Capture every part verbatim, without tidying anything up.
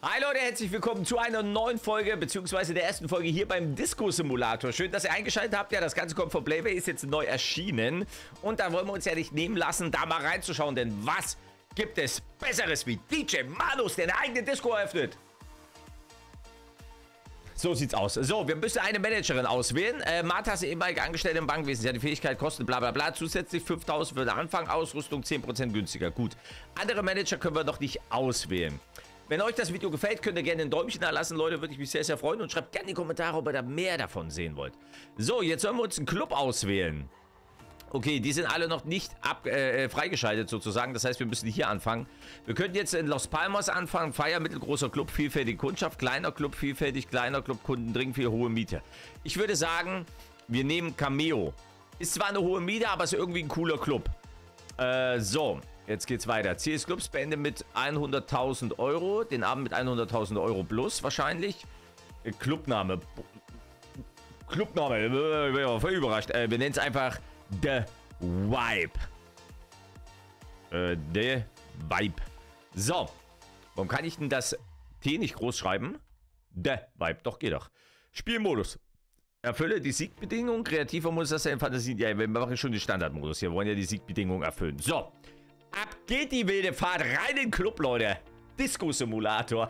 Hi Leute, herzlich willkommen zu einer neuen Folge, beziehungsweise der ersten Folge hier beim Disco-Simulator. Schön, dass ihr eingeschaltet habt. Ja, das Ganze kommt von Playbay, ist jetzt neu erschienen. Und da wollen wir uns ja nicht nehmen lassen, da mal reinzuschauen. Denn was gibt es Besseres wie D J Manus, der eine eigene Disco eröffnet? So sieht's aus. So, wir müssen eine Managerin auswählen. Äh, Martha ist ehemalige Angestellte im Bankwesen. Sie hat die Fähigkeit, Kosten, bla bla bla. Zusätzlich fünftausend für den Anfang, Ausrüstung zehn Prozent günstiger. Gut. Andere Manager können wir noch nicht auswählen. Wenn euch das Video gefällt, könnt ihr gerne ein Däumchen da lassen, Leute. Würde ich mich sehr, sehr freuen. Und schreibt gerne in die Kommentare, ob ihr da mehr davon sehen wollt. So, jetzt sollen wir uns einen Club auswählen. Okay, die sind alle noch nicht ab, äh, freigeschaltet sozusagen. Das heißt, wir müssen hier anfangen. Wir könnten jetzt in Los Palmas anfangen. Feier, mittelgroßer Club, vielfältige Kundschaft. Kleiner Club, vielfältig, kleiner Club, Kunden, dringend viel, hohe Miete. Ich würde sagen, wir nehmen Cameo. Ist zwar eine hohe Miete, aber ist irgendwie ein cooler Club. Äh, so. Jetzt geht's weiter. Ziel des Clubs beende mit hunderttausend Euro. Den Abend mit hunderttausend Euro plus wahrscheinlich. Äh, Clubname. Clubname. Ich bin voll überrascht. Äh, wir nennen es einfach The Vibe. Äh, The Vibe. So. Warum kann ich denn das T nicht groß schreiben? The Vibe. Doch, geht doch. Spielmodus. Erfülle die Siegbedingungen. Kreativer Modus, das ist ja in Fantasie. Ja, wir machen schon den Standardmodus. Wir wollen ja die Siegbedingungen erfüllen. So. Ab geht die wilde Fahrt rein in den Club, Leute. Disco-Simulator.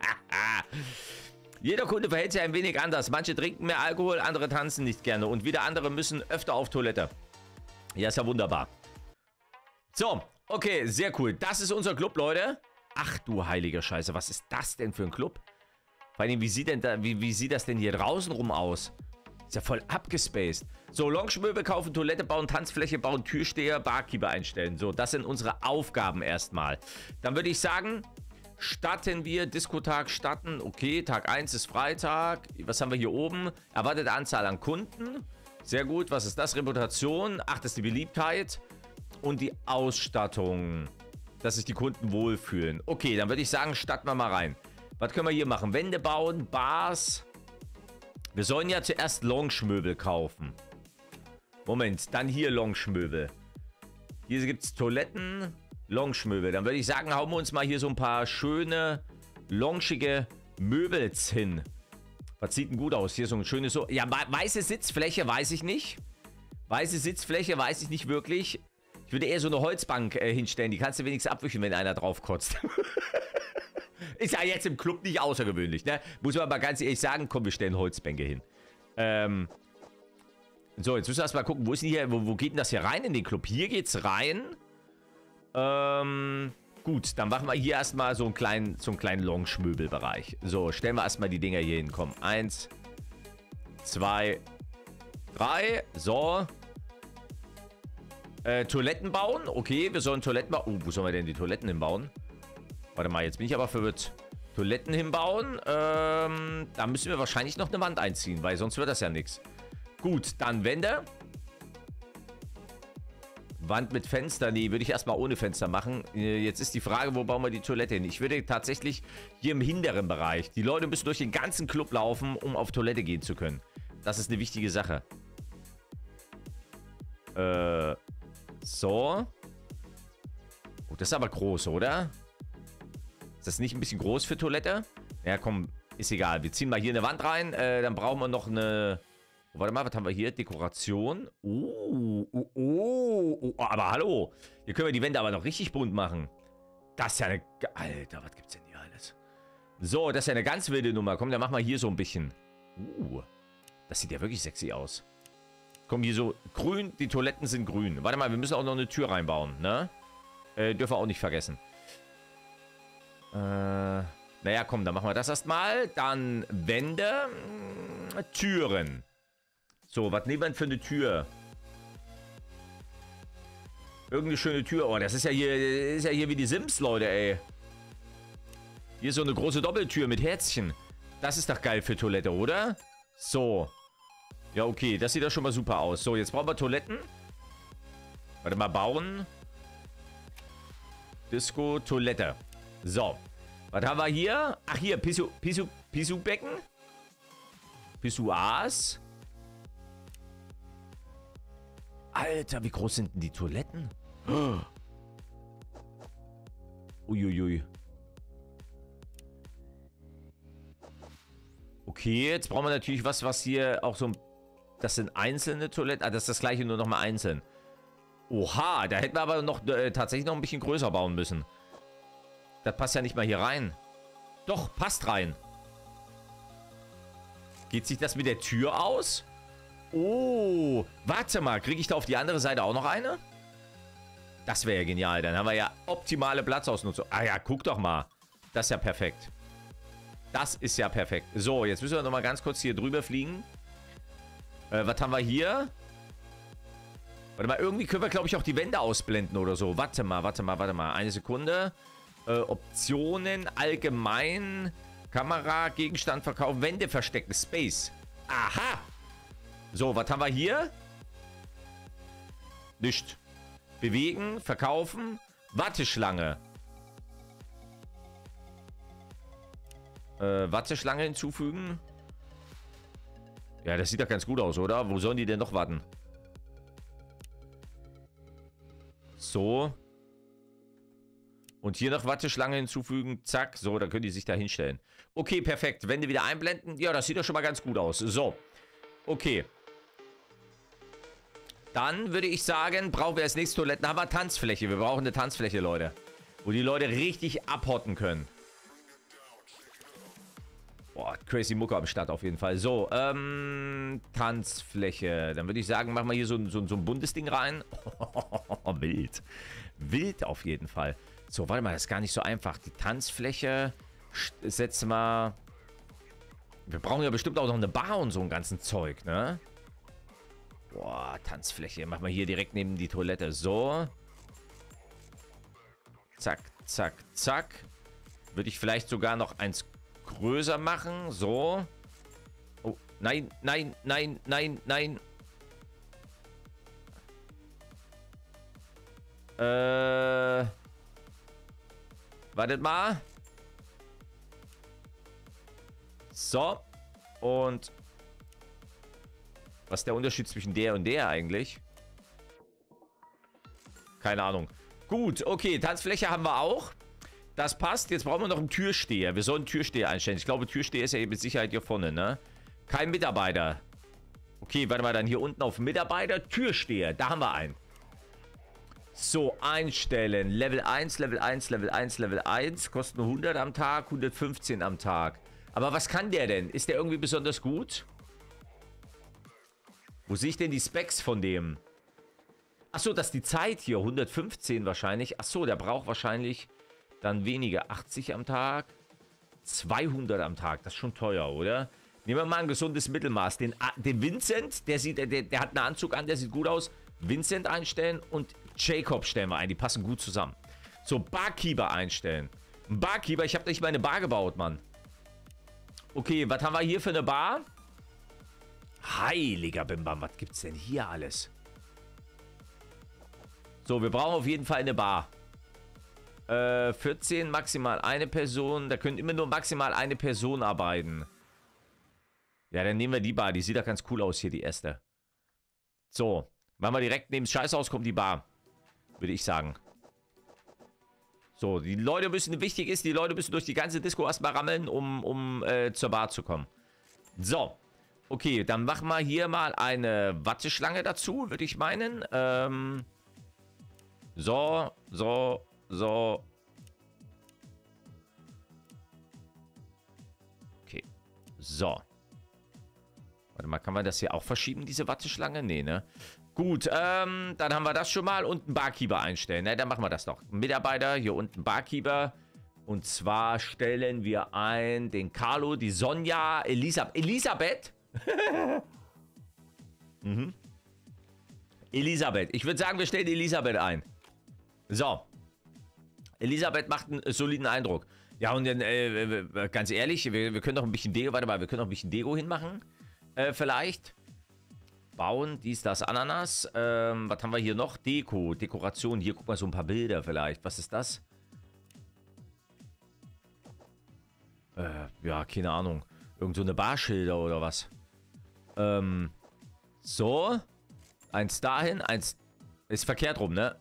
Jeder Kunde verhält sich ein wenig anders. Manche trinken mehr Alkohol, andere tanzen nicht gerne. Und wieder andere müssen öfter auf Toilette. Ja, ist ja wunderbar. So, okay, sehr cool. Das ist unser Club, Leute. Ach du heilige Scheiße, was ist das denn für ein Club? Vor allem, wie sieht, denn da, wie, wie sieht das denn hier draußen rum aus? Ist ja voll abgespaced. So, Lounge-Möbel kaufen, Toilette bauen, Tanzfläche bauen, Türsteher, Barkeeper einstellen. So, das sind unsere Aufgaben erstmal. Dann würde ich sagen, starten wir. Diskotag starten. Okay, Tag eins ist Freitag. Was haben wir hier oben? Erwartete Anzahl an Kunden. Sehr gut. Was ist das? Reputation. Ach, das ist die Beliebtheit. Und die Ausstattung. Dass sich die Kunden wohlfühlen. Okay, dann würde ich sagen, starten wir mal rein. Was können wir hier machen? Wände bauen, Bars. Wir sollen ja zuerst Lounge-Möbel kaufen. Moment, dann hier Lounge-Möbel. Hier gibt es Toiletten, Lounge-Möbel. Dann würde ich sagen, hauen wir uns mal hier so ein paar schöne, loungige Möbels hin. Was sieht denn gut aus? Hier so ein schönes... So ja, weiße Sitzfläche weiß ich nicht. Weiße Sitzfläche weiß ich nicht wirklich. Ich würde eher so eine Holzbank äh, hinstellen. Die kannst du wenigstens abwischen, wenn einer drauf kotzt. Ist ja jetzt im Club nicht außergewöhnlich, ne? Muss man aber ganz ehrlich sagen, komm, wir stellen Holzbänke hin. Ähm. So, jetzt müssen wir erstmal gucken, wo ist denn hier, wo, wo geht denn das hier rein in den Club? Hier geht's rein. Ähm, gut, dann machen wir hier erstmal so einen kleinen, so einen kleinen Lounge-Möbelbereich. So, stellen wir erstmal die Dinger hier hin. Komm, eins, zwei, drei, so. Äh, Toiletten bauen, okay, wir sollen Toiletten bauen. Oh, wo sollen wir denn die Toiletten hinbauen? Warte mal, jetzt bin ich aber verwirrt. Toiletten hinbauen. Ähm, da müssen wir wahrscheinlich noch eine Wand einziehen, weil sonst wird das ja nichts. Gut, dann Wände. Wand mit Fenster. Nee, würde ich erstmal ohne Fenster machen. Jetzt ist die Frage, wo bauen wir die Toilette hin? Ich würde tatsächlich hier im hinteren Bereich. Die Leute müssen durch den ganzen Club laufen, um auf Toilette gehen zu können. Das ist eine wichtige Sache. Äh, so. Oh, das ist aber groß, oder? Ist das nicht ein bisschen groß für Toilette? Ja, komm, ist egal. Wir ziehen mal hier eine Wand rein. Äh, dann brauchen wir noch eine... Oh, warte mal, was haben wir hier? Dekoration. Oh, oh, oh, oh, aber hallo. Hier können wir die Wände aber noch richtig bunt machen. Das ist ja eine... Alter, was gibt's denn hier alles? So, das ist ja eine ganz wilde Nummer. Komm, dann machen wir hier so ein bisschen. Uh, das sieht ja wirklich sexy aus. Komm, hier so grün. Die Toiletten sind grün. Warte mal, wir müssen auch noch eine Tür reinbauen, ne? Äh, dürfen wir auch nicht vergessen. Äh, naja, komm, dann machen wir das erstmal. Dann Wände. Türen. So, was nehmen wir denn für eine Tür? Irgendeine schöne Tür. Oh, das ist ja hier, ist ja hier wie die Sims, Leute, ey. Hier ist so eine große Doppeltür mit Herzchen. Das ist doch geil für Toilette, oder? So. Ja, okay, das sieht doch schon mal super aus. So, jetzt brauchen wir Toiletten. Warte mal, bauen. Disco, Toilette. So. Was haben wir hier? Ach, hier, Pissu, Pissu, Pissu-Becken. Pissoirs. Alter, wie groß sind denn die Toiletten? Uiuiui. Okay, jetzt brauchen wir natürlich was, was hier auch so ein... Das sind einzelne Toiletten. Ah, das ist das gleiche, nur nochmal einzeln. Oha, da hätten wir aber noch äh, tatsächlich noch ein bisschen größer bauen müssen. Das passt ja nicht mal hier rein. Doch, passt rein. Geht sich das mit der Tür aus? Oh, warte mal. Kriege ich da auf die andere Seite auch noch eine? Das wäre ja genial. Dann haben wir ja optimale Platzausnutzung. Ah ja, guck doch mal. Das ist ja perfekt. Das ist ja perfekt. So, jetzt müssen wir noch mal ganz kurz hier drüber fliegen. Äh, was haben wir hier? Warte mal, irgendwie können wir, glaube ich, auch die Wände ausblenden oder so. Warte mal, warte mal, warte mal. Eine Sekunde. Äh, Optionen, allgemein, Kamera, Gegenstand verkaufen, Wände verstecken, Space. Aha! So, was haben wir hier? Nicht. Bewegen, verkaufen, Watteschlange. Äh, Watteschlange hinzufügen. Ja, das sieht doch ganz gut aus, oder? Wo sollen die denn noch warten? So. Und hier noch Watteschlange hinzufügen. Zack. So, dann können die sich da hinstellen. Okay, perfekt. Wände wieder einblenden. Ja, das sieht doch schon mal ganz gut aus. So. Okay. Dann würde ich sagen, brauchen wir als nächstes Toiletten. Haben wir Tanzfläche. Wir brauchen eine Tanzfläche, Leute. Wo die Leute richtig abhotten können. Boah, crazy Mucke am Start auf jeden Fall. So, ähm, Tanzfläche. Dann würde ich sagen, machen wir hier so, so, so ein buntes Ding rein. Wild. Wild auf jeden Fall. So, warte mal, das ist gar nicht so einfach. Die Tanzfläche setzen wir... Wir brauchen ja bestimmt auch noch eine Bar und so ein ganzen Zeug, ne? Boah, Tanzfläche. Machen wir hier direkt neben die Toilette. So. Zack, zack, zack. Würde ich vielleicht sogar noch eins größer machen. So. Oh, nein, nein, nein, nein, nein. Äh. Wartet mal. So. Und was ist der Unterschied zwischen der und der eigentlich? Keine Ahnung. Gut, okay, Tanzfläche haben wir auch. Das passt. Jetzt brauchen wir noch einen Türsteher. Wir sollen einen Türsteher einstellen. Ich glaube, Türsteher ist ja mit Sicherheit hier vorne, ne? Kein Mitarbeiter. Okay, warte mal, dann hier unten auf Mitarbeiter. Türsteher, da haben wir einen. So, einstellen. Level eins, Level eins, Level eins, Level eins. Kosten hundert am Tag, hundertfünfzehn am Tag. Aber was kann der denn? Ist der irgendwie besonders gut? Wo sehe ich denn die Specs von dem? Achso, das ist die Zeit hier. hundertfünfzehn wahrscheinlich. Achso, der braucht wahrscheinlich dann weniger. achtzig am Tag. zweihundert am Tag. Das ist schon teuer, oder? Nehmen wir mal ein gesundes Mittelmaß. Den, den Vincent, der, sieht, der, der hat einen Anzug an, der sieht gut aus. Vincent einstellen und Jacob stellen wir ein. Die passen gut zusammen. So, Barkeeper einstellen. Ein Barkeeper, ich habe nicht mal eine Bar gebaut, Mann. Okay, was haben wir hier für eine Bar? Heiliger Bimbam, was gibt's denn hier alles? So, wir brauchen auf jeden Fall eine Bar. Äh, vierzehn, maximal eine Person. Da können immer nur maximal eine Person arbeiten. Ja, dann nehmen wir die Bar. Die sieht doch ganz cool aus hier, die erste. So, machen wir direkt neben das Scheißhaus kommt die Bar. Würde ich sagen. So, die Leute müssen, wichtig ist, die Leute müssen durch die ganze Disco erstmal rammeln, um, um äh, zur Bar zu kommen. So. Okay, dann machen wir hier mal eine Watteschlange dazu, würde ich meinen. Ähm, so, so, so. Okay, so. Warte mal, kann man das hier auch verschieben, diese Watteschlange? Nee, ne? Gut, ähm, dann haben wir das schon mal und einen Barkeeper einstellen. Ne, dann machen wir das doch. Mitarbeiter, hier unten Barkeeper. Und zwar stellen wir ein den Carlo, die Sonja, Elisab Elisabeth. mhm. Elisabeth. Ich würde sagen, wir stellen Elisabeth ein. So. Elisabeth macht einen soliden Eindruck. Ja, und dann, äh, ganz ehrlich, wir, wir können noch ein bisschen Deko, warte mal, wir können noch ein bisschen Deko hinmachen. Äh, vielleicht. Bauen, dies, das, Ananas. Ähm, was haben wir hier noch? Deko, Dekoration. Hier, guck mal, so ein paar Bilder vielleicht. Was ist das? Äh, ja, keine Ahnung. Irgend so eine Barschilder oder was? Ähm, so. Eins dahin, eins... Ist verkehrt rum, ne?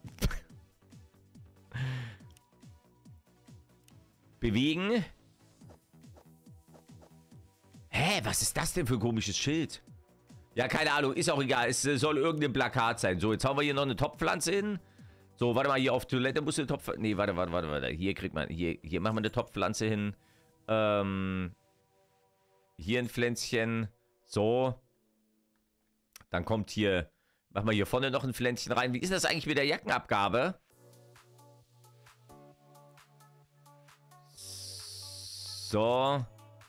Bewegen. Hä? Hä, was ist das denn für ein komisches Schild? Ja, keine Ahnung, ist auch egal. Es soll irgendein Plakat sein. So, jetzt haben wir hier noch eine Topfpflanze hin. So, warte mal, hier auf Toilette muss eine Topfpflanze... Nee, warte, warte, warte, warte. Hier kriegt man... Hier, hier machen wir eine Topfpflanze hin. Ähm... Hier ein Pflänzchen. So. Dann kommt hier... Machen wir hier vorne noch ein Pflänzchen rein. Wie ist das eigentlich mit der Jackenabgabe? So.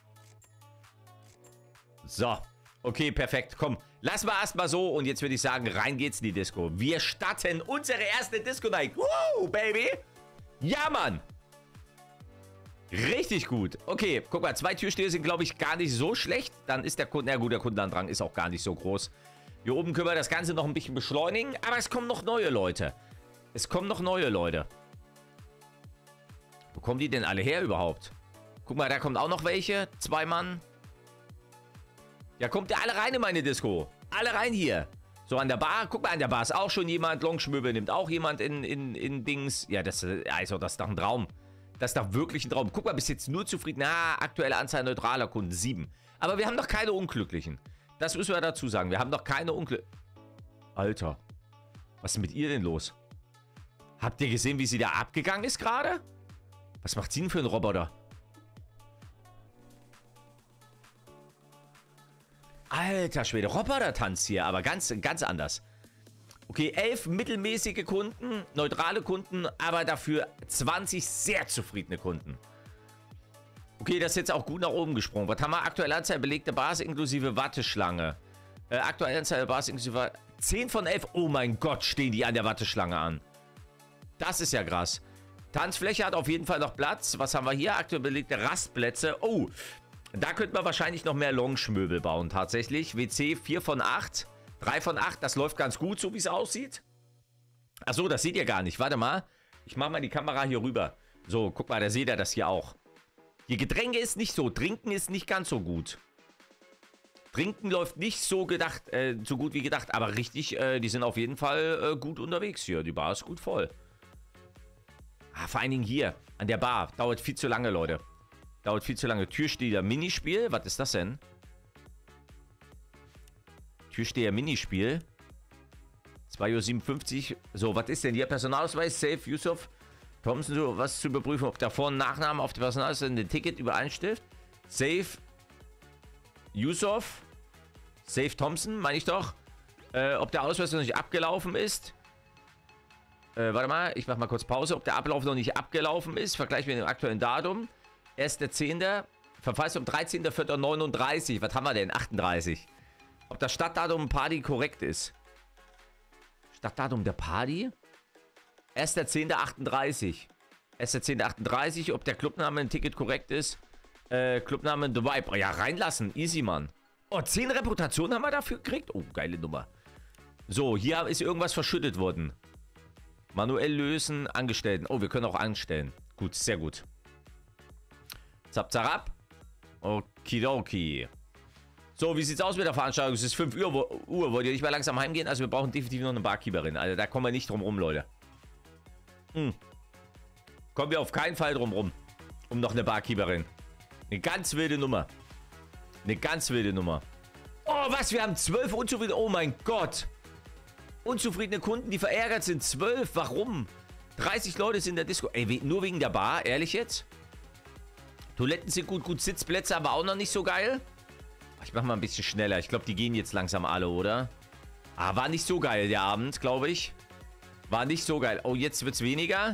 So. Okay, perfekt. Komm, lass mal erstmal so. Und jetzt würde ich sagen, rein geht's in die Disco. Wir starten unsere erste Disco-Night. Woo, Baby. Ja, Mann. Richtig gut. Okay, guck mal, zwei Türsteher sind, glaube ich, gar nicht so schlecht. Dann ist der Kunde... Na gut, der Kundenandrang ist auch gar nicht so groß. Hier oben können wir das Ganze noch ein bisschen beschleunigen. Aber es kommen noch neue Leute. Es kommen noch neue Leute. Wo kommen die denn alle her überhaupt? Guck mal, da kommt auch noch welche. Zwei Mann. Ja, kommt ihr alle rein in meine Disco. Alle rein hier. So, an der Bar. Guck mal, an der Bar ist auch schon jemand. Longschmöbel nimmt auch jemand in, in, in Dings. Ja, das, also, das ist doch ein Traum. Das ist doch wirklich ein Traum. Guck mal, bis jetzt nur zufrieden. Na, aktuelle Anzahl neutraler Kunden. Sieben. Aber wir haben noch keine Unglücklichen. Das müssen wir dazu sagen. Wir haben noch keine Unglücklichen. Alter. Was ist mit ihr denn los? Habt ihr gesehen, wie sie da abgegangen ist gerade? Was macht sie denn für ein Roboter? Alter Schwede, Roboter-Tanz hier, aber ganz, ganz anders. Okay, elf mittelmäßige Kunden, neutrale Kunden, aber dafür zwanzig sehr zufriedene Kunden. Okay, das ist jetzt auch gut nach oben gesprungen. Was haben wir? Aktuelle Anzahl belegte Bars inklusive Watteschlange. Äh, aktuelle Anzahl Bars inklusive... zehn von elf. Oh mein Gott, stehen die an der Watteschlange an. Das ist ja krass. Tanzfläche hat auf jeden Fall noch Platz. Was haben wir hier? Aktuell belegte Rastplätze. Oh, da könnte man wahrscheinlich noch mehr Lounge-Möbel bauen, tatsächlich. W C vier von acht. drei von acht, das läuft ganz gut, so wie es aussieht. Achso, das seht ihr gar nicht. Warte mal. Ich mache mal die Kamera hier rüber. So, guck mal, da seht ihr das hier auch. Die Getränke ist nicht so. Trinken ist nicht ganz so gut. Trinken läuft nicht so gedacht, äh, so gut wie gedacht. Aber richtig, äh, die sind auf jeden Fall äh, gut unterwegs hier. Die Bar ist gut voll. Ah, vor allen Dingen hier, an der Bar. Dauert viel zu lange, Leute. Dauert viel zu lange. Türsteher Minispiel. Was ist das denn? Türsteher Minispiel. zwei Uhr siebenundfünfzig. So, was ist denn hier? Personalausweis, Safe, Yusuf, Thompson, so was zu überprüfen, ob der Vor- und Nachname auf dem Personalausweis ein Ticket übereinstimmt. Safe, Yusuf, Safe Thompson, meine ich doch. Äh, ob der Ausweis noch nicht abgelaufen ist. Äh, warte mal, ich mache mal kurz Pause. Ob der Ablauf noch nicht abgelaufen ist. Vergleichen wir mit dem aktuellen Datum. erster zehnter Verfallsdatum dreizehnter vierter neununddreißig. Was haben wir denn? achtunddreißig. Ob das Stadtdatum Party korrekt ist. Stadtdatum der Party? erster zehnter achtunddreißig. erster zehnter achtunddreißig. Ob der Clubname ein Ticket korrekt ist. Äh, Clubname The Vibe. Oh ja, reinlassen. Easy, Mann. Oh, zehn Reputationen haben wir dafür gekriegt. Oh, geile Nummer. So, hier ist irgendwas verschüttet worden. Manuell lösen, Angestellten. Oh, wir können auch anstellen. Gut, sehr gut. Zap, zarab. Okidoki. So, wie sieht's aus mit der Veranstaltung? Es ist fünf Uhr. Wollt ihr nicht mehr langsam heimgehen? Also, wir brauchen definitiv noch eine Barkeeperin. Also, da kommen wir nicht drum rum, Leute. Hm. Kommen wir auf keinen Fall drum rum. Um noch eine Barkeeperin. Eine ganz wilde Nummer. Eine ganz wilde Nummer. Oh, was? Wir haben zwölf unzufriedene... Oh mein Gott. Unzufriedene Kunden, die verärgert sind. zwölf. Warum? dreißig Leute sind in der Disco. Ey, nur wegen der Bar? Ehrlich jetzt? Toiletten sind gut. Gut, Sitzplätze aber auch noch nicht so geil. Ich mach mal ein bisschen schneller. Ich glaube, die gehen jetzt langsam alle, oder? Ah, war nicht so geil, der Abend, glaube ich. War nicht so geil. Oh, jetzt wird's weniger.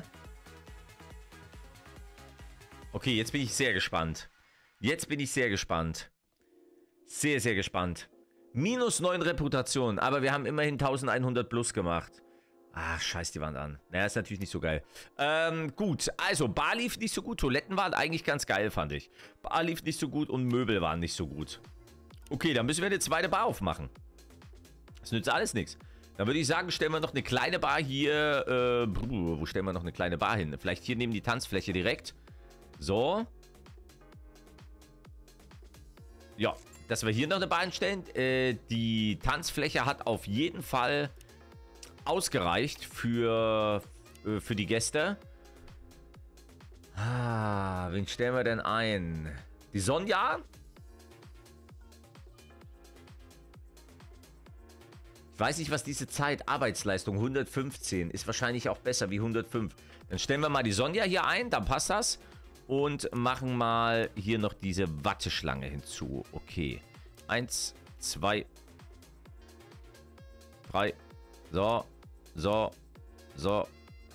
Okay, jetzt bin ich sehr gespannt. Jetzt bin ich sehr gespannt. Sehr, sehr gespannt. Minus neun Reputation, aber wir haben immerhin elfhundert plus gemacht. Ach, scheiß die Wand an. Naja, ist natürlich nicht so geil. Ähm, gut. Also, Bar lief nicht so gut. Toiletten waren eigentlich ganz geil, fand ich. Bar lief nicht so gut und Möbel waren nicht so gut. Okay, dann müssen wir eine zweite Bar aufmachen. Das nützt alles nichts. Dann würde ich sagen, stellen wir noch eine kleine Bar hier. Äh, wo stellen wir noch eine kleine Bar hin? Vielleicht hier neben die Tanzfläche direkt. So. Ja, dass wir hier noch eine Bar hinstellen. Äh, die Tanzfläche hat auf jeden Fall ausgereicht für, äh, für die Gäste. Ah, wen stellen wir denn ein? Die Sonja? Ich weiß nicht, was diese Zeit, Arbeitsleistung, hundertfünfzehn, ist wahrscheinlich auch besser wie hundertfünf. Dann stellen wir mal die Sonja hier ein, dann passt das. Und machen mal hier noch diese Watteschlange hinzu. Okay. Eins, zwei, drei. So, so, so.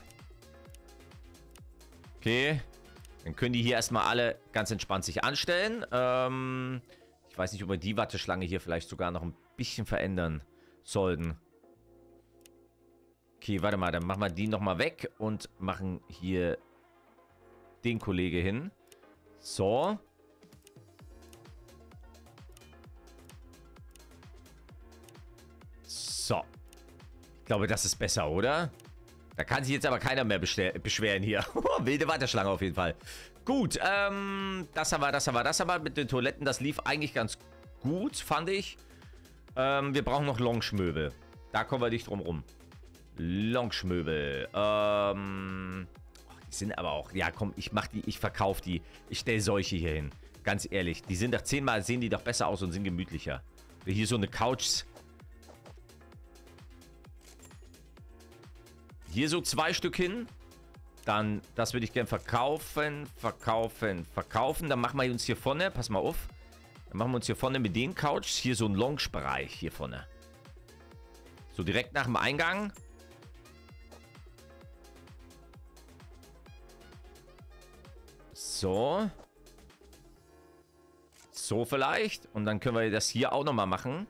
Okay. Dann können die hier erstmal alle ganz entspannt sich anstellen. Ähm, ich weiß nicht, ob wir die Watteschlange hier vielleicht sogar noch ein bisschen verändern sollten. Okay, warte mal, dann machen wir die nochmal weg und machen hier den Kollege hin. So. So. Ich glaube, das ist besser, oder? Da kann sich jetzt aber keiner mehr beschweren hier. Wilde Warteschlange auf jeden Fall. Gut, ähm, das haben wir, das haben wir, das haben wir mit den Toiletten. Das lief eigentlich ganz gut, fand ich. Ähm, wir brauchen noch Lounge-Möbel. Da kommen wir nicht drum rum. Lounge-Möbel. Ähm, die sind aber auch, ja komm, ich mach die, ich verkaufe die. Ich stelle solche hier hin. Ganz ehrlich, die sind doch zehnmal, sehen die doch besser aus und sind gemütlicher. Hier so eine Couch. Hier so zwei Stück hin. Dann, das würde ich gerne verkaufen, verkaufen, verkaufen. Dann machen wir uns hier vorne, pass mal auf. Dann machen wir uns hier vorne mit den Couches hier so einen Lounge-Bereich hier vorne. So direkt nach dem Eingang. So. So vielleicht. Und dann können wir das hier auch nochmal machen.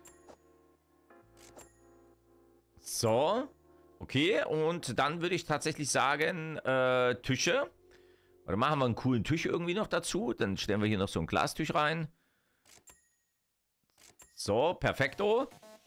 So. Okay, und dann würde ich tatsächlich sagen, äh, Tische. Oder machen wir einen coolen Tisch irgendwie noch dazu. Dann stellen wir hier noch so einen Glastisch rein. So, perfekto.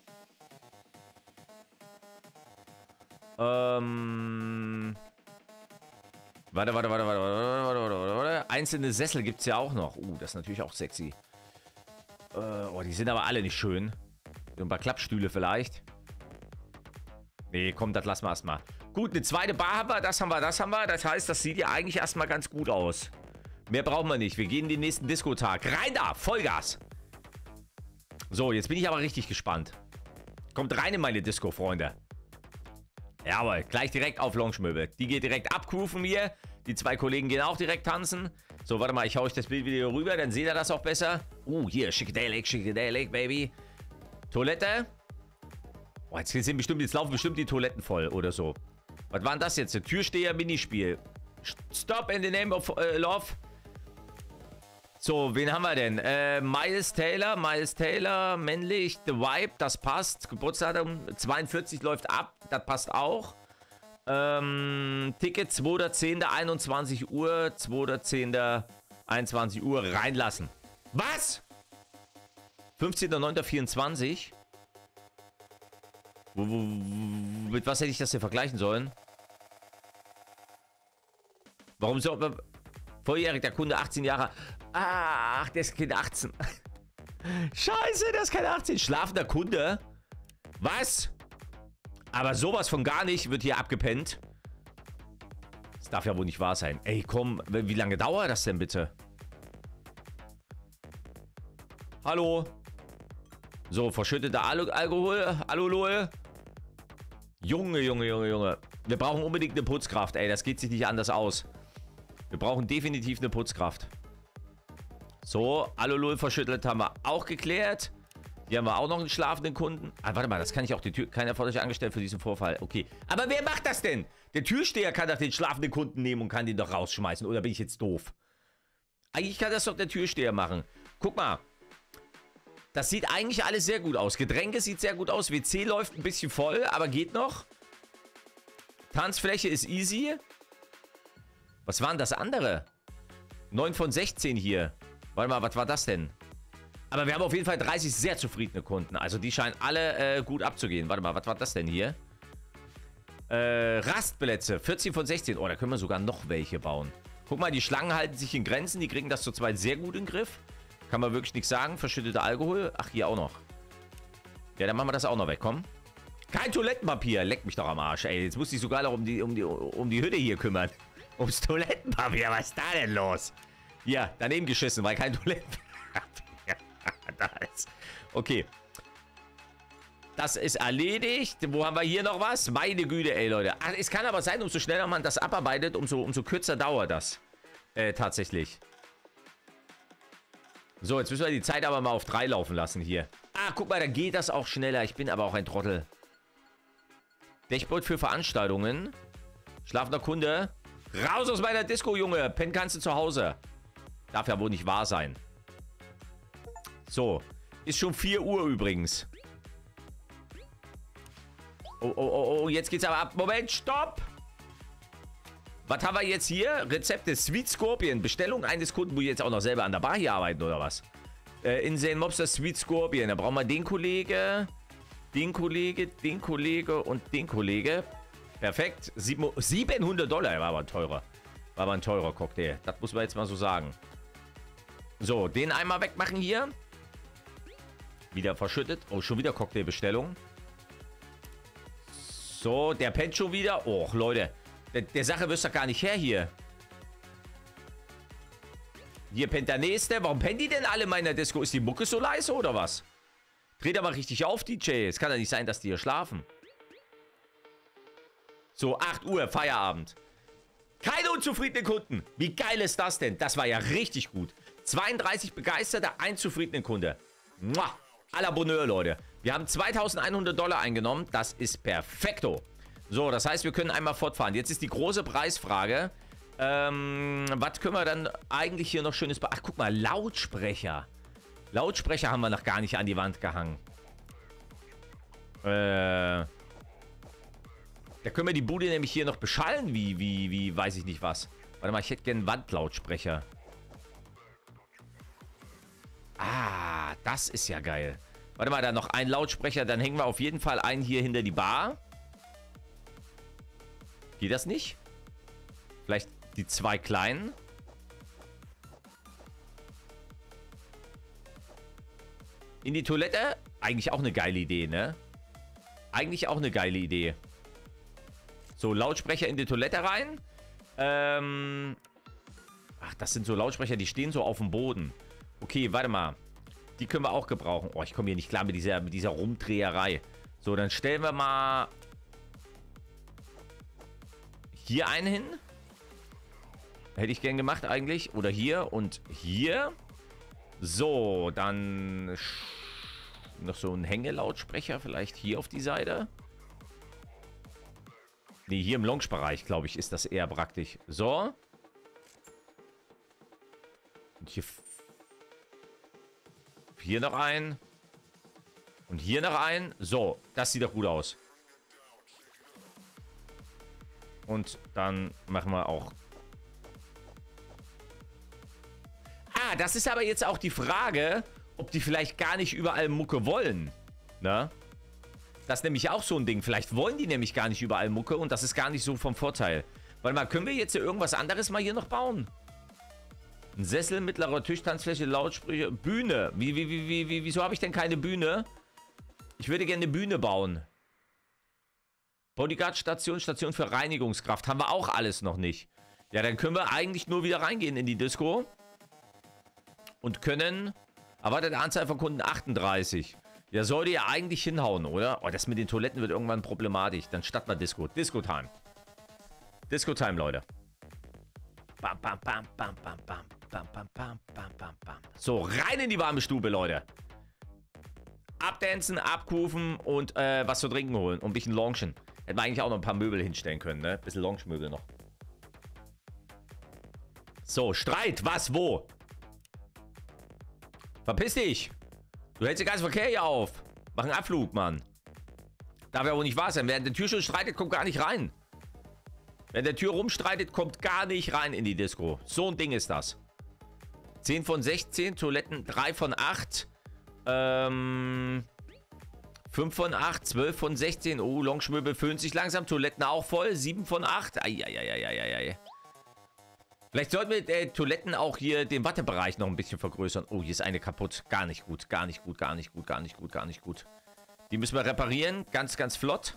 Ähm. Warte, warte, warte, warte, warte, warte, warte, warte. Einzelne Sessel gibt es ja auch noch. Uh, das ist natürlich auch sexy. Äh, oh, die sind aber alle nicht schön. So ein paar Klappstühle vielleicht. Nee, komm, das lassen wir erstmal. Gut, eine zweite Bar haben wir, das haben wir, das haben wir. Das heißt, das sieht ja eigentlich erstmal ganz gut aus. Mehr brauchen wir nicht. Wir gehen in den nächsten Diskotag. Rein da, Vollgas. So, jetzt bin ich aber richtig gespannt. Kommt rein in meine Disco, Freunde. Jawohl, gleich direkt auf Lounge-Möbel. Die geht direkt ab, Crew von mir. Die zwei Kollegen gehen auch direkt tanzen. So, warte mal, ich hau euch das Bild wieder rüber, dann seht ihr das auch besser. Uh, hier, Schickadelic, Schickadelic, Baby. Toilette. Oh, jetzt sind bestimmt, jetzt laufen bestimmt die Toiletten voll oder so. Was war denn das jetzt? Ein Türsteher-Minispiel. Stop in the name of uh, love. So, wen haben wir denn? Äh, Miles Taylor, Miles Taylor, männlich, The Vibe, das passt. Geburtsdatum zweiundvierzig läuft ab, das passt auch. Ähm, Ticket zweiter zehnter einundzwanzig Uhr, zweiter zehnter einundzwanzig Uhr reinlassen. Was? fünfzehnter neunter vierundzwanzig? Wo, wo, wo, mit was hätte ich das denn vergleichen sollen? Warum so? Volljährig, der Kunde achtzehn Jahre. Ach, der ist kein achtzehn. Scheiße, der ist kein achtzehn. Schlafender Kunde? Was? Aber sowas von gar nicht wird hier abgepennt. Das darf ja wohl nicht wahr sein. Ey, komm, wie lange dauert das denn bitte? Hallo? So, verschütteter Al Alkohol. Alkohol. Junge, Junge, Junge, Junge. Wir brauchen unbedingt eine Putzkraft, ey. Das geht sich nicht anders aus. Wir brauchen definitiv eine Putzkraft. So, Alkohol verschüttelt haben wir auch geklärt. Hier haben wir auch noch einen schlafenden Kunden. Ah, warte mal, das kann ich auch die Tür... Keiner von euch angestellt für diesen Vorfall. Okay. Aber wer macht das denn? Der Türsteher kann doch den schlafenden Kunden nehmen und kann den doch rausschmeißen. Oder bin ich jetzt doof? Eigentlich kann das doch der Türsteher machen. Guck mal. Das sieht eigentlich alles sehr gut aus. Getränke sieht sehr gut aus. W C läuft ein bisschen voll, aber geht noch. Tanzfläche ist easy. Was waren das andere? neun von sechzehn hier. Warte mal, was war das denn? Aber wir haben auf jeden Fall dreißig sehr zufriedene Kunden. Also die scheinen alle äh, gut abzugehen. Warte mal, was war das denn hier? Äh, Rastplätze. vierzehn von sechzehn. Oh, da können wir sogar noch welche bauen. Guck mal, die Schlangen halten sich in Grenzen. Die kriegen das zu zweit sehr gut in den Griff. Kann man wirklich nichts sagen. Verschütteter Alkohol. Ach, hier auch noch. Ja, dann machen wir das auch noch weg, komm. Kein Toilettenpapier. Leck mich doch am Arsch, ey. Jetzt muss ich sogar noch um die, um die, um die Hütte hier kümmern. Ums Toilettenpapier. Was ist da denn los? Ja, daneben geschissen, weil kein Toilettenpapier da ist. Okay. Das ist erledigt. Wo haben wir hier noch was? Meine Güte, ey, Leute. Ach, es kann aber sein, umso schneller man das abarbeitet, umso, umso kürzer dauert das. Äh, tatsächlich. So, jetzt müssen wir die Zeit aber mal auf drei laufen lassen hier. Ah, guck mal, da geht das auch schneller. Ich bin aber auch ein Trottel. Dashboard für Veranstaltungen. Schlafender Kunde. Raus aus meiner Disco, Junge. Pennen kannst du zu Hause. Darf ja wohl nicht wahr sein. So. Ist schon vier Uhr übrigens. Oh, oh, oh, oh. Jetzt geht's aber ab. Moment, stopp. Was haben wir jetzt hier? Rezepte. Sweet Scorpion. Bestellung eines Kunden, wo die jetzt auch noch selber an der Bar hier arbeiten, oder was? Äh, Insane Mobster Sweet Scorpion. Da brauchen wir den Kollege, den Kollege, den Kollege und den Kollege. Perfekt. siebenhundert Dollar. War aber ein teurer. War aber ein teurer Cocktail. Das muss man jetzt mal so sagen. So, den einmal wegmachen hier. Wieder verschüttet. Oh, schon wieder Cocktailbestellung. So, der pennt schon wieder. Oh, Leute. Der, der Sache wirst du gar nicht her hier. Hier pennt der Nächste. Warum pennen die denn alle in meiner Disco? Ist die Mucke so leise oder was? Dreht aber richtig auf, D J. Es kann ja nicht sein, dass die hier schlafen. So, acht Uhr, Feierabend. Keine unzufriedenen Kunden. Wie geil ist das denn? Das war ja richtig gut. zweiunddreißig begeisterte, ein zufriedenen Kunde. Muah. À la Bonheur, Leute. Wir haben zweitausendeinhundert Dollar eingenommen. Das ist perfekto. So, das heißt, wir können einmal fortfahren. Jetzt ist die große Preisfrage. Ähm, was können wir dann eigentlich hier noch Schönes... Ach, guck mal, Lautsprecher. Lautsprecher haben wir noch gar nicht an die Wand gehangen. Äh... Da können wir die Bude nämlich hier noch beschallen, wie, wie, wie, weiß ich nicht was. Warte mal, ich hätte gerne einen Wandlautsprecher. Ah, das ist ja geil. Warte mal, da noch ein Lautsprecher, dann hängen wir auf jeden Fall einen hier hinter die Bar. Geht das nicht? Vielleicht die zwei kleinen? In die Toilette? Eigentlich auch eine geile Idee, ne? Eigentlich auch eine geile Idee. So, Lautsprecher in die Toilette rein. Ähm. Ach, das sind so Lautsprecher, die stehen so auf dem Boden. Okay, warte mal. Die können wir auch gebrauchen. Oh, ich komme hier nicht klar mit dieser, mit dieser Rumdreherei. So, dann stellen wir mal hier einen hin. Hätte ich gern gemacht eigentlich. Oder hier und hier. So, dann noch so ein Hängelautsprecher. Vielleicht hier auf die Seite. Nee, hier im Lounge-Bereich, glaube ich, ist das eher praktisch. So. Und hier... Hier noch ein. Und hier noch ein. So, das sieht doch gut aus. Und dann machen wir auch... Ah, das ist aber jetzt auch die Frage, ob die vielleicht gar nicht überall Mucke wollen. Ne? Das ist nämlich auch so ein Ding. Vielleicht wollen die nämlich gar nicht überall Mucke und das ist gar nicht so vom Vorteil. Warte mal, können wir jetzt hier irgendwas anderes mal hier noch bauen? Ein Sessel, mittlerer Tisch, Tanzfläche, Lautsprecher, Bühne. Wie, wie, wie, wie, wie, wieso habe ich denn keine Bühne? Ich würde gerne eine Bühne bauen. Bodyguard-Station, Station für Reinigungskraft. Haben wir auch alles noch nicht. Ja, dann können wir eigentlich nur wieder reingehen in die Disco. Und können... Erwartete Anzahl von Kunden achtunddreißig. Ja, sollte ja eigentlich hinhauen, oder? Oh, das mit den Toiletten wird irgendwann problematisch. Dann starten wir Disco. Disco-Time. Disco-Time, Leute. Bam, bam, bam, bam, bam, bam, bam, bam, bam, bam, bam, bam. So, rein in die warme Stube, Leute. Abdancen, abkufen und äh, was zu trinken holen. Und ein bisschen launchen. Hätten wir eigentlich auch noch ein paar Möbel hinstellen können, ne? Ein bisschen Launch-Möbel noch. So, Streit. Was, wo? Verpiss dich. Du hältst den ganzen Verkehr hier auf. Mach einen Abflug, Mann. Darf ja wohl nicht wahr sein. Wer an der Tür schon streitet, kommt gar nicht rein. Wer an der Tür rumstreitet, kommt gar nicht rein in die Disco. So ein Ding ist das. zehn von sechzehn, Toiletten drei von acht. Ähm, fünf von acht, zwölf von sechzehn. Oh, Lounge-Möbel füllen sich langsam. Toiletten auch voll. sieben von acht. Eieieiei. Vielleicht sollten wir äh, Toiletten auch hier den Wattebereich noch ein bisschen vergrößern. Oh, hier ist eine kaputt. Gar nicht gut, gar nicht gut, gar nicht gut, gar nicht gut, gar nicht gut. Die müssen wir reparieren. Ganz, ganz flott.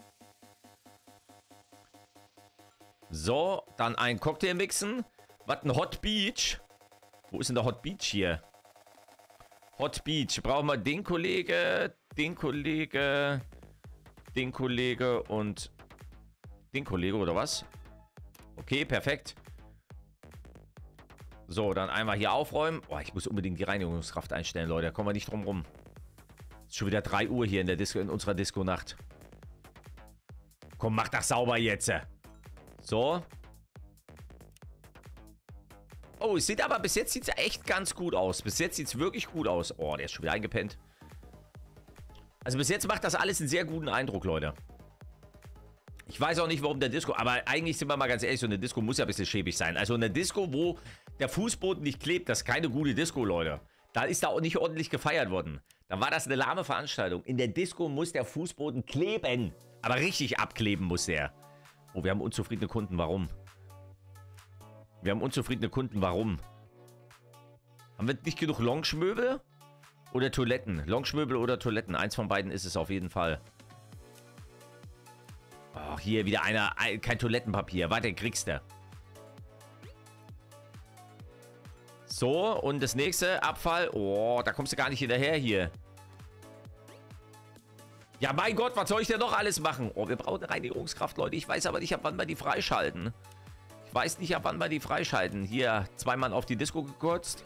So, dann ein Cocktail mixen. Was, ein Hot Beach? Wo ist denn der Hot Beach hier? Hot Beach. Brauchen wir den Kollege, den Kollege, den Kollege und den Kollege oder was? Okay, perfekt. So, dann einmal hier aufräumen. Boah, ich muss unbedingt die Reinigungskraft einstellen, Leute. Da kommen wir nicht drum rum. Ist schon wieder drei Uhr hier in, der Disco, in unserer Disco-Nacht. Komm, mach das sauber jetzt. So. Oh, es sieht aber bis jetzt sieht es echt ganz gut aus. Bis jetzt sieht es wirklich gut aus. Oh, der ist schon wieder eingepennt. Also bis jetzt macht das alles einen sehr guten Eindruck, Leute. Ich weiß auch nicht, warum der Disco... Aber eigentlich sind wir mal ganz ehrlich, so eine Disco muss ja ein bisschen schäbig sein. Also eine Disco, wo der Fußboden nicht klebt, das ist keine gute Disco, Leute. Da ist da auch nicht ordentlich gefeiert worden. Da war das eine lahme Veranstaltung. In der Disco muss der Fußboden kleben. Aber richtig abkleben muss der. Oh, wir haben unzufriedene Kunden. Warum? Wir haben unzufriedene Kunden. Warum? Haben wir nicht genug Lounge-Möbel? Oder Toiletten? Lounge-Möbel oder Toiletten? Eins von beiden ist es auf jeden Fall. Oh, hier wieder einer. Kein Toilettenpapier. Warte, kriegst du. So, und das nächste, Abfall. Oh, da kommst du gar nicht hinterher hier. Ja, mein Gott, was soll ich denn noch alles machen? Oh, wir brauchen eine Reinigungskraft, Leute. Ich weiß aber nicht, ab wann wir die freischalten. Ich weiß nicht, ab wann wir die freischalten. Hier, zwei Mann auf die Disco gekürzt.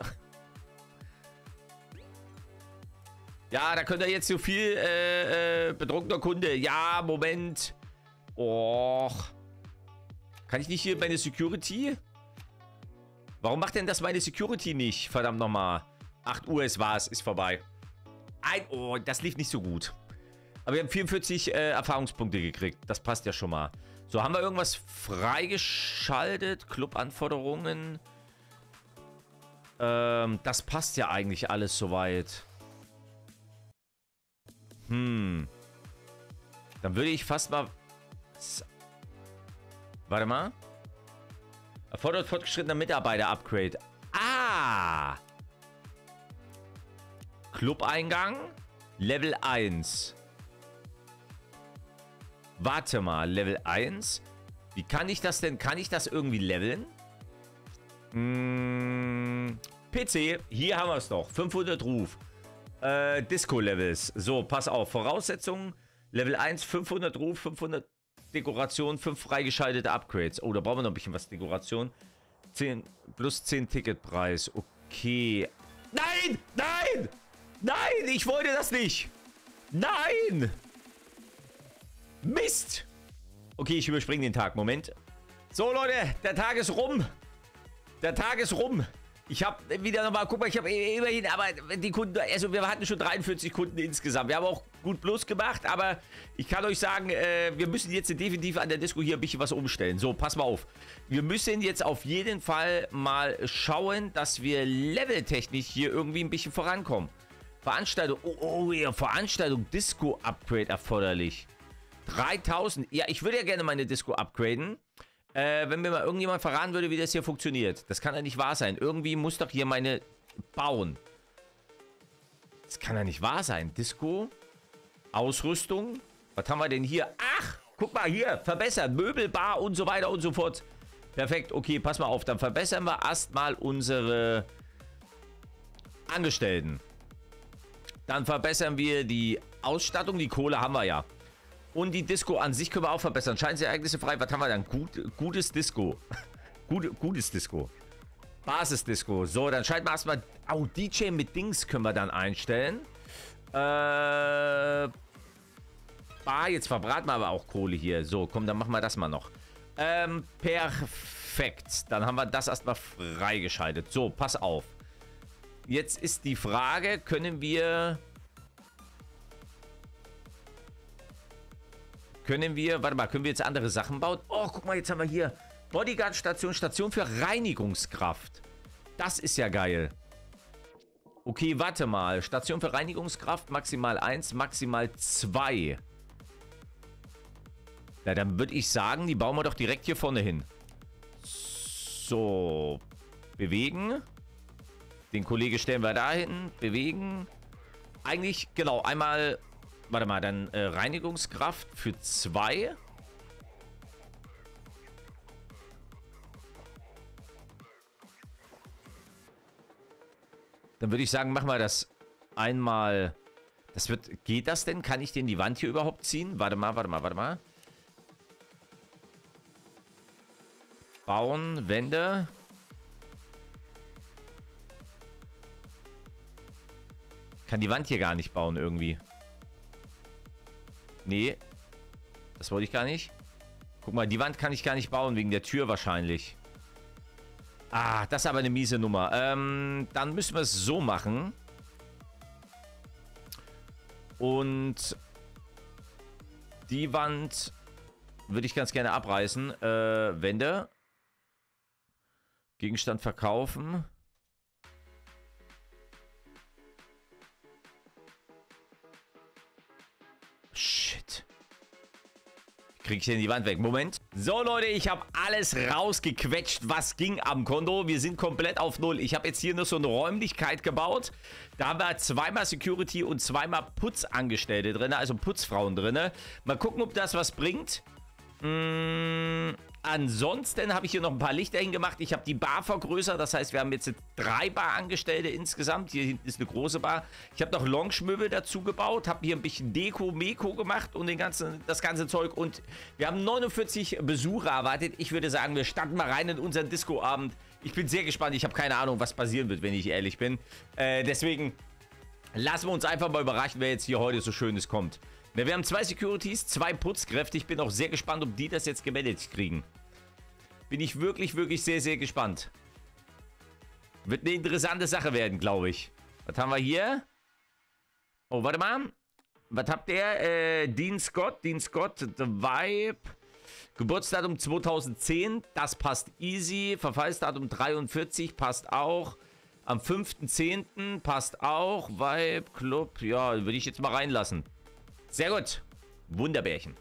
Ja, da könnt ihr jetzt so viel äh, äh, betrunkener Kunde. Ja, Moment. Och. Kann ich nicht hier meine Security? Warum macht denn das meine Security nicht? Verdammt nochmal. acht Uhr ist was, ist vorbei. Ein, oh, das lief nicht so gut. Aber wir haben vierundvierzig äh, Erfahrungspunkte gekriegt. Das passt ja schon mal. So, haben wir irgendwas freigeschaltet? Clubanforderungen. Ähm, das passt ja eigentlich alles soweit. Hm. Dann würde ich fast mal... Warte mal. Erfordert fortgeschrittener Mitarbeiter-Upgrade. Ah! Club-Eingang. Level eins. Warte mal, Level eins. Wie kann ich das denn? Kann ich das irgendwie leveln? Hm, P C. Hier haben wir es doch. fünfhundert Ruf. Äh, Disco-Levels. So, pass auf. Voraussetzungen. Level eins, fünfhundert Ruf, fünfhundert Dekoration, fünf freigeschaltete Upgrades. Oh, da brauchen wir noch ein bisschen was Dekoration. zehn, plus zehn Ticketpreis. Okay. Nein! Nein! Nein! Ich wollte das nicht! Nein! Mist! Okay, ich überspringe den Tag. Moment. So, Leute, der Tag ist rum. Der Tag ist rum. Ich habe wieder nochmal, guck mal, ich habe immerhin, aber die Kunden, also wir hatten schon dreiundvierzig Kunden insgesamt. Wir haben auch gut Plus gemacht, aber ich kann euch sagen, äh, wir müssen jetzt definitiv an der Disco hier ein bisschen was umstellen. So, pass mal auf. Wir müssen jetzt auf jeden Fall mal schauen, dass wir leveltechnisch hier irgendwie ein bisschen vorankommen. Veranstaltung, oh, oh ja, Veranstaltung, Disco-Upgrade erforderlich. dreitausend, ja, ich würde ja gerne meine Disco upgraden. Äh, wenn mir mal irgendjemand verraten würde, wie das hier funktioniert. Das kann ja nicht wahr sein. Irgendwie muss doch hier meine bauen. Das kann ja nicht wahr sein. Disco, Ausrüstung. Was haben wir denn hier? Ach, guck mal hier. Verbessern. Möbel, Bar und so weiter und so fort. Perfekt. Okay, pass mal auf. Dann verbessern wir erstmal unsere Angestellten. Dann verbessern wir die Ausstattung. Die Kohle haben wir ja. Und die Disco an sich können wir auch verbessern. Scheinsereignisse frei. Was haben wir dann? Gut, gutes Disco. Gut, gutes Disco. Basis-Disco. So, dann schalten wir erstmal... Oh, D J mit Dings können wir dann einstellen. Äh... Bar, jetzt verbraten wir aber auch Kohle hier. So, komm, dann machen wir das mal noch. Ähm, perfekt. Dann haben wir das erstmal freigeschaltet. So, pass auf. Jetzt ist die Frage, können wir... Können wir, warte mal, können wir jetzt andere Sachen bauen? Oh, guck mal, jetzt haben wir hier Bodyguard-Station, Station für Reinigungskraft. Das ist ja geil. Okay, warte mal. Station für Reinigungskraft, maximal eins, maximal zwei. Na, dann würde ich sagen, die bauen wir doch direkt hier vorne hin. So. Bewegen. Den Kollegen stellen wir da hin. Bewegen. Eigentlich, genau, einmal... Warte mal, dann äh, Reinigungskraft für zwei. Dann würde ich sagen, machen wir das einmal Das wird... Geht das denn? Kann ich den die Wand hier überhaupt ziehen? Warte mal, warte mal, warte mal. Bauen, Wände. Kann die Wand hier gar nicht bauen irgendwie. Nee. Das wollte ich gar nicht. Guck mal, die Wand kann ich gar nicht bauen, wegen der Tür wahrscheinlich. Ah, das ist aber eine miese Nummer. Ähm, dann müssen wir es so machen. Und die Wand würde ich ganz gerne abreißen. Äh, Wände. Gegenstand verkaufen. Shit. Kriege ich denn die Wand weg? Moment. So, Leute, ich habe alles rausgequetscht, was ging am Konto. Wir sind komplett auf Null. Ich habe jetzt hier nur so eine Räumlichkeit gebaut. Da haben wir zweimal Security und zweimal Putzangestellte drin, also Putzfrauen drin. Mal gucken, ob das was bringt. Mmh, ansonsten habe ich hier noch ein paar Lichter hingemacht. Ich habe die Bar vergrößert. Das heißt, wir haben jetzt drei Barangestellte insgesamt. Hier hinten ist eine große Bar. Ich habe noch Lounge-Möbel dazu gebaut. Habe hier ein bisschen Deko, Meko gemacht und den ganzen, das ganze Zeug. Und wir haben neunundvierzig Besucher erwartet. Ich würde sagen, wir starten mal rein in unseren Disco-Abend. Ich bin sehr gespannt. Ich habe keine Ahnung, was passieren wird, wenn ich ehrlich bin. Äh, deswegen lassen wir uns einfach mal überraschen, wer jetzt hier heute so Schönes kommt. Na, wir haben zwei Securities, zwei Putzkräfte. Ich bin auch sehr gespannt, ob die das jetzt gemanagt kriegen. Bin ich wirklich, wirklich sehr, sehr gespannt. Wird eine interessante Sache werden, glaube ich. Was haben wir hier? Oh, warte mal. Was habt ihr? Äh, Dean Scott. Dean Scott, The Vibe. Geburtsdatum zweitausendzehn. Das passt easy. Verfallsdatum dreiundvierzig. Passt auch. Am fünften zehnten passt auch. Vibe, Club. Ja, würde ich jetzt mal reinlassen. Sehr gut. Wunderbärchen.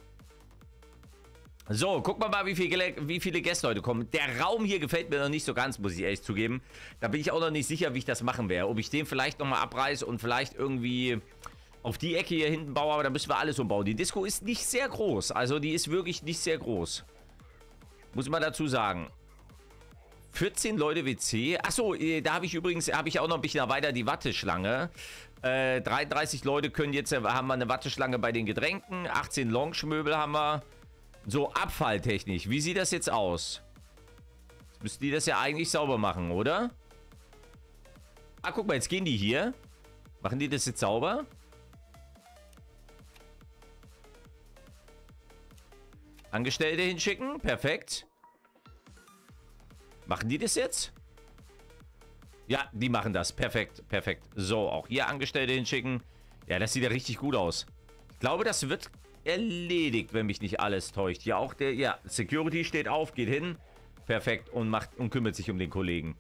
So, gucken wir mal, wie, viel, wie viele Gäste heute kommen. Der Raum hier gefällt mir noch nicht so ganz, muss ich ehrlich zugeben. Da bin ich auch noch nicht sicher, wie ich das machen werde. Ob ich den vielleicht nochmal abreiße und vielleicht irgendwie auf die Ecke hier hinten baue. Aber da müssen wir alles umbauen. Die Disco ist nicht sehr groß. Also die ist wirklich nicht sehr groß. Muss man dazu sagen. vierzehn Leute W C. Achso, da habe ich übrigens, habe ich auch noch ein bisschen weiter die Watteschlange. Äh, dreiunddreißig Leute können jetzt, haben wir eine Watteschlange bei den Getränken. achtzehn Lounge-Möbel haben wir. So, abfalltechnisch. Wie sieht das jetzt aus? Jetzt müssten die das ja eigentlich sauber machen, oder? Ah, guck mal, jetzt gehen die hier. Machen die das jetzt sauber? Angestellte hinschicken. Perfekt. Machen die das jetzt? Ja, die machen das. Perfekt, perfekt. So, auch hier Angestellte hinschicken. Ja, das sieht ja richtig gut aus. Ich glaube, das wird erledigt, wenn mich nicht alles täuscht. Ja, auch der, ja, Security steht auf, geht hin. Perfekt und macht und kümmert sich um den Kollegen.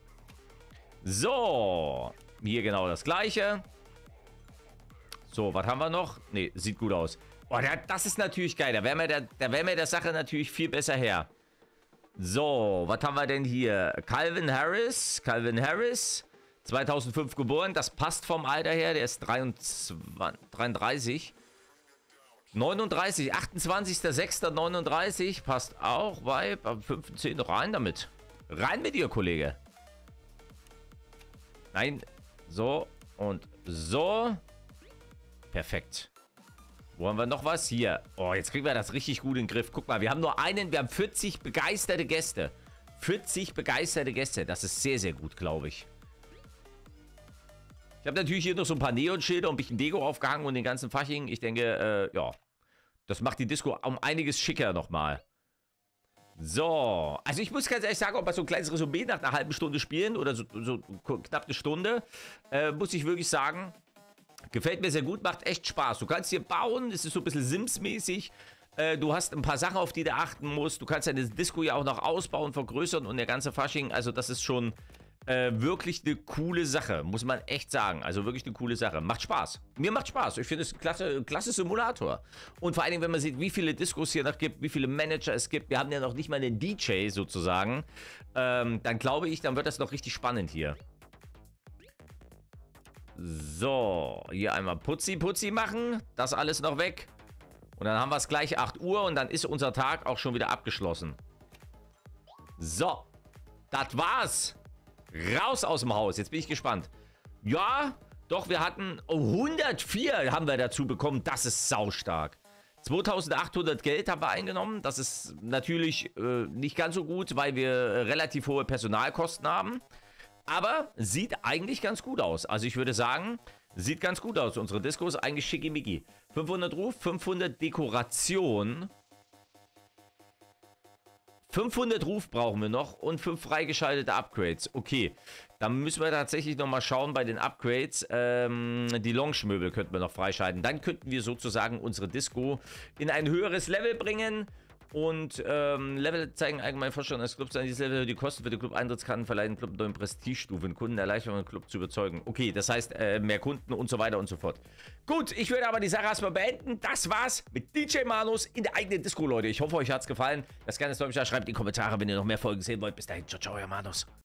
So, hier genau das Gleiche. So, was haben wir noch? Ne, sieht gut aus. Oh, das ist natürlich geil. Da wäre mir der, da wäre mir der Sache natürlich viel besser her. So, was haben wir denn hier? Calvin Harris. Calvin Harris. zweitausendfünf geboren. Das passt vom Alter her. Der ist dreiundzwanzig, dreiunddreißig. neununddreißig. achtundzwanzigster sechster neununddreißig. Passt auch. Vibe. Am fünften zehnten rein damit. Rein mit dir, Kollege. Nein. So. Und so. Perfekt. Wo haben wir noch was? Hier. Oh, jetzt kriegen wir das richtig gut in den Griff. Guck mal, wir haben nur einen, wir haben vierzig begeisterte Gäste. vierzig begeisterte Gäste. Das ist sehr, sehr gut, glaube ich. Ich habe natürlich hier noch so ein paar Neonschilder und ein bisschen Deko aufgehangen und den ganzen Fasching. Ich denke, äh, ja. Das macht die Disco um einiges schicker nochmal. So. Also ich muss ganz ehrlich sagen, ob wir so ein kleines Resümee nach einer halben Stunde spielen oder so, so knapp eine Stunde, äh, muss ich wirklich sagen, gefällt mir sehr gut, macht echt Spaß. Du kannst hier bauen, es ist so ein bisschen Sims-mäßig. Äh, du hast ein paar Sachen, auf die du achten musst. Du kannst deine Disco ja auch noch ausbauen, vergrößern und der ganze Fasching. Also das ist schon äh, wirklich eine coole Sache, muss man echt sagen. Also wirklich eine coole Sache. Macht Spaß. Mir macht Spaß. Ich finde es ein klasse, klasse Simulator. Und vor allen Dingen, wenn man sieht, wie viele Discos hier noch gibt, wie viele Manager es gibt. Wir haben ja noch nicht mal einen D J sozusagen. Ähm, dann glaube ich, dann wird das noch richtig spannend hier. So, hier einmal Putzi, Putzi machen. Das alles noch weg. Und dann haben wir es gleich acht Uhr und dann ist unser Tag auch schon wieder abgeschlossen. So, das war's. Raus aus dem Haus. Jetzt bin ich gespannt. Ja, Doch, wir hatten oh, hundertvier haben wir dazu bekommen. Das ist saustark. zweitausendachthundert Geld haben wir eingenommen. Das ist natürlich äh, nicht ganz so gut, weil wir äh, relativ hohe Personalkosten haben. Aber sieht eigentlich ganz gut aus. Also ich würde sagen, sieht ganz gut aus. Unsere Disco ist eigentlich schickimicki. fünfhundert Ruf, fünfhundert Dekoration. fünfhundert Ruf brauchen wir noch und fünf freigeschaltete Upgrades. Okay, dann müssen wir tatsächlich nochmal schauen bei den Upgrades. Ähm, die Lounge-Möbel könnten wir noch freischalten. Dann könnten wir sozusagen unsere Disco in ein höheres Level bringen. Und ähm, Level zeigen allgemein Vorstellungen des Clubs an. Dieses Level die Kosten für den Club-Eintrittskarten verleihen Club neuen Prestigestufen. Kunden erleichtern, den Club zu überzeugen. Okay, das heißt äh, mehr Kunden und so weiter und so fort. Gut, ich würde aber die Sache erstmal beenden. Das war's mit D J Manus in der eigenen Disco, Leute. Ich hoffe, euch hat's gefallen. Das gerne Däumchen, schreibt in die Kommentare, wenn ihr noch mehr Folgen sehen wollt. Bis dahin, ciao, ciao, euer Manus.